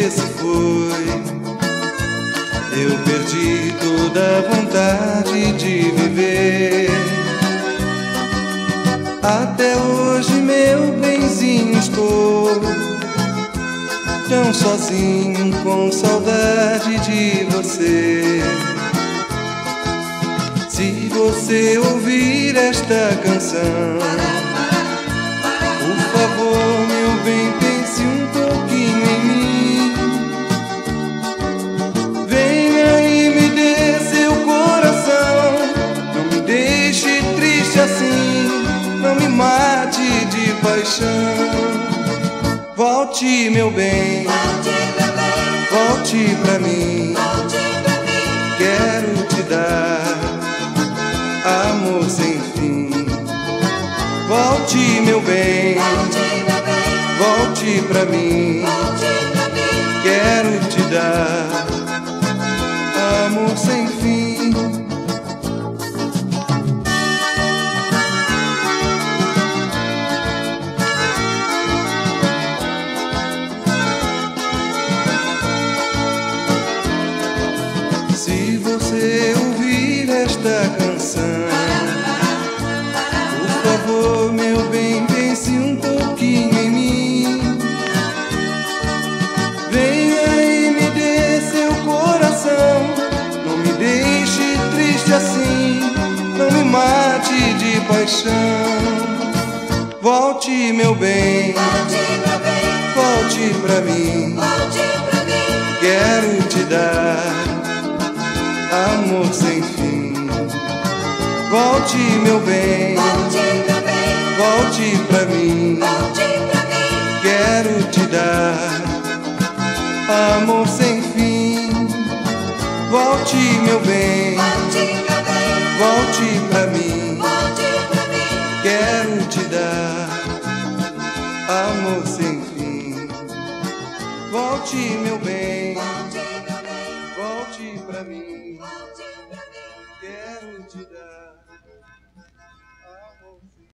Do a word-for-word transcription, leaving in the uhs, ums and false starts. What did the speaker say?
você se foi, eu perdi toda a vontade de viver. Até hoje, meu benzinho, estou tão sozinho, com saudade de você. Se você ouvir esta canção, por favor, meu bem, pense um pouquinho em mim. Venha e me dê seu coração, não me deixe triste assim, não me mate de paixão. Volte, meu bem, volte pra mim, quero te dar amor sem fim. Volte, meu bem, volte pra mim, quero te dar amor sem fim. Se você ouvir esta canção, por favor, meu bem, pense um pouquinho em mim. Venha e me dê seu coração, não me deixe triste assim, não me mate de paixão. Volte, meu bem, volte pra mim, quero te dar amor sem fim. Volte, meu bem, volte pra mim, quero te dar amor sem fim. Volte, meu bem, volte pra mim, quero te dar amor sem fim. Volte, meu bem, volte pra mim, quero te dar